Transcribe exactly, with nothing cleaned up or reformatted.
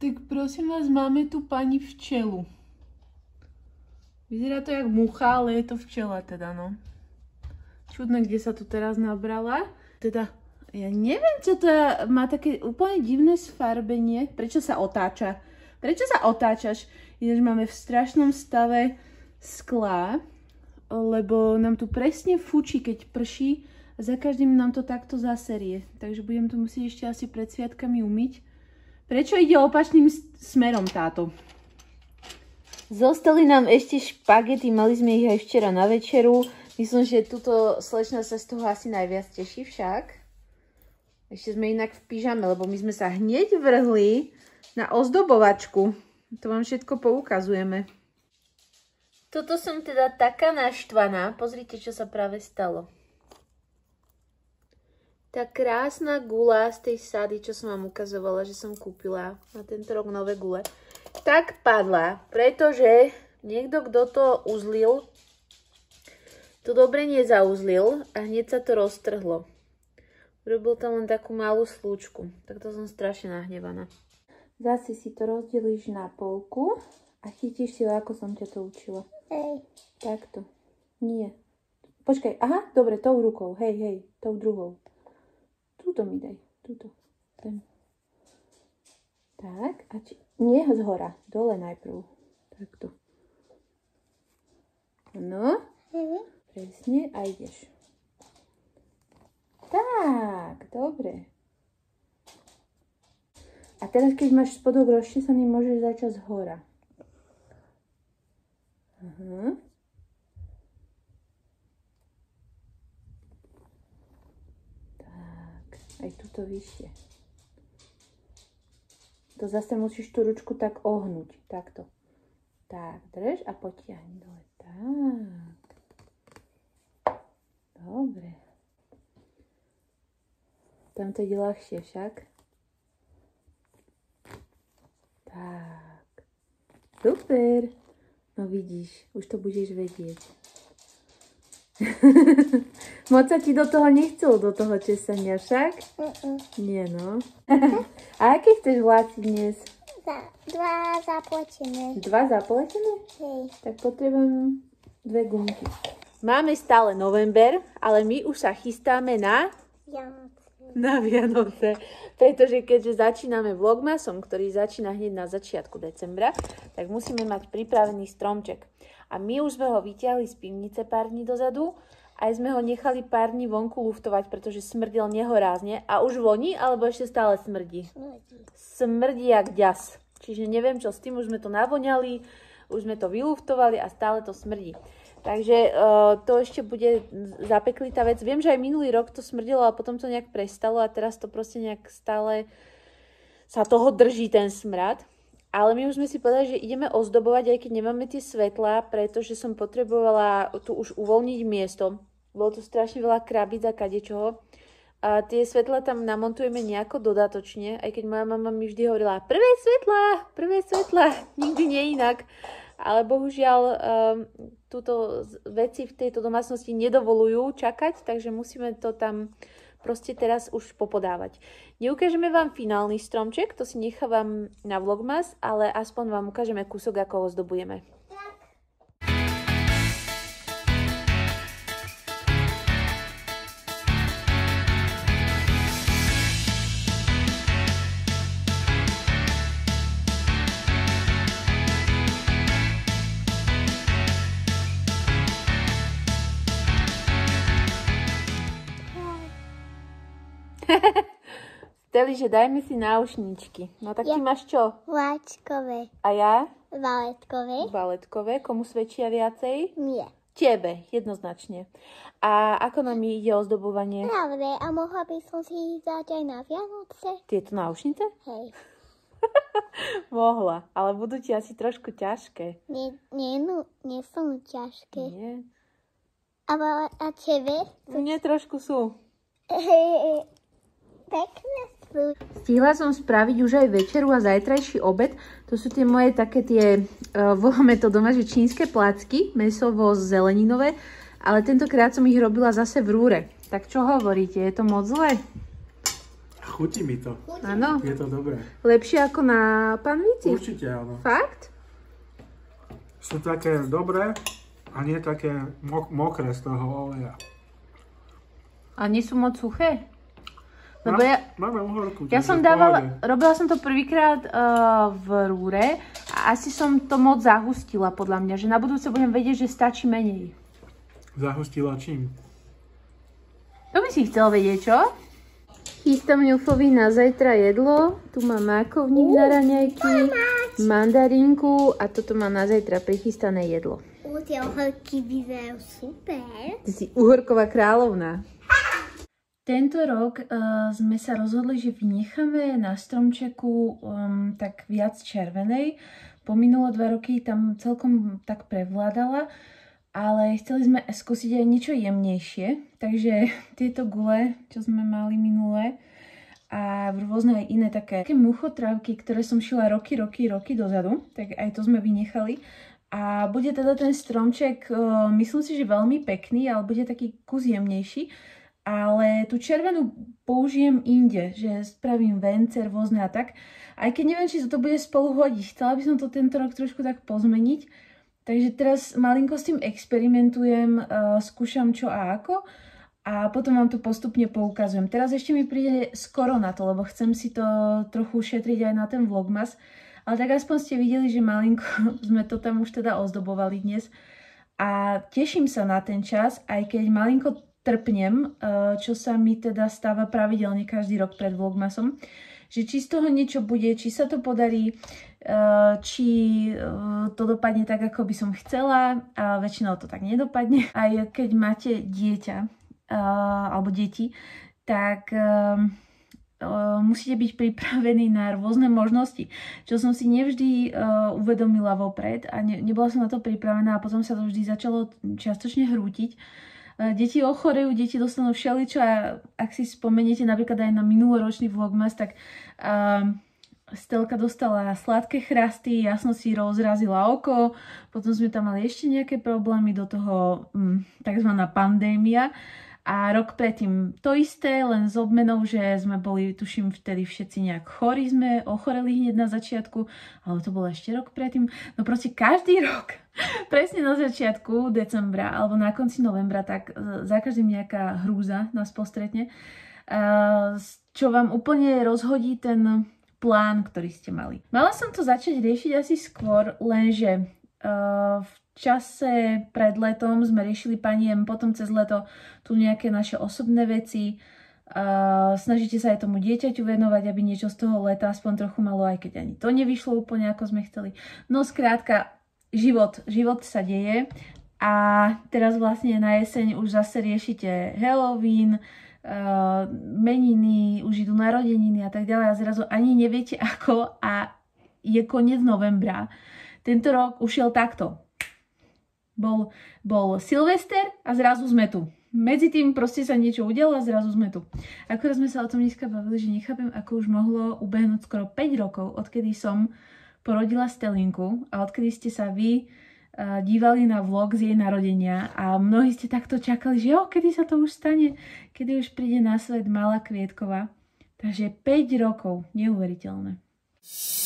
Tak prosím vás, máme tu pani včelu. Vyzerá to jak mucha, ale je to včela teda, no. Čudné, kde sa tu teraz nabrala. Teda, ja neviem, čo to je, má také úplne divné sfarbenie. Prečo sa otáča? Prečo sa otáčaš? Ináč máme v strašnom stave skla, lebo nám tu presne fučí, keď prší. A za každým nám to takto zaserie. Takže budem to musieť ešte asi pred sviatkami umyť. Prečo ide opačným smerom táto? Zostali nám ešte špagety, mali sme ich aj včera na večeru. Myslím, že túto slečna sa z toho asi najviac teší však. Ešte sme inak v pyžame, lebo my sme sa hneď vrhli na ozdobovačku. To vám všetko poukazujeme. Toto som teda taká naštvaná. Pozrite, čo sa práve stalo. Tá krásna gula z tej sady, čo som vám ukazovala, že som kúpila na tento rok nové gule, tak padla, pretože niekto, kto to uzlil, to dobre nezauzlil a hneď sa to roztrhlo. Urobil tam len takú malú slúčku, tak to som strašne nahnevaná. Zase si to rozdelíš na polku a chytíš si, ako som ťa to učila. Hej. Takto. Nie. Počkaj, aha, dobre, tou rukou, hej, hej, tou druhou. Tuto mi daj, tuto. Ten. Tak, a či... nie zhora, dole najprv. Takto. No, mm-hmm. Presne, a ideš. Tak, dobre. A teraz, keď máš spodok rozčesaný, môžeš začať zhora. Aha. Aj tuto vyššie. To zase musíš tú ručku tak ohnúť. Takto. Tak, drž a potiahni dole. Tak. Dobre. Tam to ide ľahšie však. Tak. Super. No vidíš, už to budeš vedieť. Moc sa ti do toho nechcelo, do toho česania však? Uh-uh. Nie, no. A aké chceš vlasy dnes? Za, dva zapletené. Dva zapletené? Hej. Tak potrebujem dve gumky. Máme stále november, ale my už sa chystáme na... Vianoce. Na Vianoce. Pretože keďže začíname vlogmasom, ktorý začína hneď na začiatku decembra, tak musíme mať pripravený stromček. A my už sme ho vyťahli z pivnice pár dní dozadu, aj sme ho nechali pár dní vonku luftovať, pretože smrdil nehorázne. A už voní, alebo ešte stále smrdí? Smrdí. Smrdí jak ďas. Čiže neviem čo s tým, už sme to navoňali, už sme to vyluftovali a stále to smrdí. Takže uh, to ešte bude zapeklitá vec. Viem, že aj minulý rok to smrdilo, ale potom to nejak prestalo a teraz to proste nejak stále sa toho drží ten smrad. Ale my už sme si povedali, že ideme ozdobovať, aj keď nemáme tie svetlá, pretože som potrebovala tu už uvoľniť miesto. Bolo tu strašne veľa krabíc a kadečoho. A tie svetlá tam namontujeme nejako dodatočne, aj keď moja mama mi vždy hovorila prvé svetlá, prvé svetlá, nikdy nie inak. Ale bohužiaľ um, túto veci v tejto domácnosti nedovolujú čakať, takže musíme to tam proste teraz už popodávať. Neukážeme vám finálny stromček, to si nechávam na vlogmas, ale aspoň vám ukážeme kúsok, ako ho ozdobujeme. Steli, že dajme si náušničky. No tak ja. Ty máš čo? Vláčkové. A ja? Valetkové. Valetkové. Komu svedčia viacej? Nie. Tebe, jednoznačne. A ako nám ide ozdobovanie? Dobre, a mohla by som si ich dať aj na Vianoce? Tieto náušnice? Hej. Mohla, ale budú ti asi trošku ťažké. Nie, nie, no, nie sú ťažké. Nie. Ale a tebe? Nie, trošku sú. Pekné sú. Stihla som spraviť už aj večeru a zajtrajší obed. To sú tie moje také tie, uh, voláme to doma, že čínske placky, mäsovo-zeleninové, ale tentokrát som ich robila zase v rúre. Tak čo hovoríte, je to moc zlé? Chutí mi to. Áno. Je to dobré. Lepšie ako na panvici? Určite áno. Fakt? Sú také dobré a nie také mok mokré z toho oleja. A nie sú moc suché? Lebo Lebo ja, máme uhorku. ja som dávala, robila som to prvýkrát uh, v rúre a asi som to moc zahustila podľa mňa, že na budúce budem vedieť, že stačí menej. Zahustila čím? To by si chcel vedieť, čo? Chystám ňufovi na zajtra jedlo. Tu mám mákovník na raňajky, mandarinku a toto mám na zajtra prichystané jedlo. U, tie uhorky vyzerajú super. Ty si uhorková kráľovná. Tento rok uh, sme sa rozhodli, že vynecháme na stromčeku um, tak viac červenej. Po minulé dva roky tam celkom tak prevládala, ale chceli sme skúsiť aj niečo jemnejšie. Takže tieto gule, čo sme mali minulé, a rôzne aj iné také, také muchotrávky, ktoré som šila roky, roky, roky dozadu, tak aj to sme vynechali. A bude teda ten stromček, uh, myslím si, že veľmi pekný, ale bude taký kus jemnejší. Ale tú červenú použijem inde, že spravím vence rôzne a tak. Aj keď neviem, či to bude spolu hodiť. Chcela by som to tento rok trošku tak pozmeniť. Takže teraz malinko s tým experimentujem, uh, skúšam čo a ako. A potom vám to postupne poukazujem. Teraz ešte mi príde skoro na to, lebo chcem si to trochu šetriť aj na ten vlogmas. Ale tak aspoň ste videli, že malinko sme to tam už teda ozdobovali dnes. A teším sa na ten čas, aj keď malinko trpnem, čo sa mi teda stáva pravidelne každý rok pred vlogmasom, že či z toho niečo bude, či sa to podarí, či to dopadne tak, ako by som chcela, a väčšinou to tak nedopadne. Aj keď máte dieťa alebo deti, tak musíte byť pripravení na rôzne možnosti, čo som si nevždy uvedomila vopred a ne, nebola som na to pripravená a potom sa to vždy začalo čiastočne hrútiť. Deti ochorejú, deti dostanú všeličo a ak si spomeniete napríklad aj na minuloročný vlogmas, tak uh, Stelka dostala sladké chrasty, ja som si rozrazila oko, potom sme tam mali ešte nejaké problémy, do toho um, takzvaná pandémia. A rok predtým to isté, len s obmenou, že sme boli, tuším, vtedy všetci nejak chorí, sme ochoreli hneď na začiatku, ale to bolo ešte rok predtým. No proste každý rok, presne na začiatku decembra alebo na konci novembra, tak za každým nejaká hrúza nás postretne, čo vám úplne rozhodí ten plán, ktorý ste mali. Mala som to začať riešiť asi skôr, lenže v čase pred letom sme riešili paniem, potom cez leto tu nejaké naše osobné veci. Uh, snažíte sa aj tomu dieťaťu venovať, aby niečo z toho leta aspoň trochu malo, aj keď ani to nevyšlo úplne ako sme chceli. No skrátka, život, život sa deje a teraz vlastne na jeseň už zase riešite Halloween, uh, meniny, už idú narodeniny a tak ďalej a zrazu ani neviete ako a je koniec novembra. Tento rok ušiel takto. Bol, bol Silvester a zrazu sme tu. Medzi tým proste sa niečo udialo a zrazu sme tu. Akorát sme sa o tom dneska bavili, že nechápem, ako už mohlo ubehnúť skoro päť rokov, odkedy som porodila Stelinku a odkedy ste sa vy uh, dívali na vlog z jej narodenia a mnohí ste takto čakali, že jo, kedy sa to už stane, kedy už príde na svet malá Kvietková. Takže päť rokov, neuveriteľné.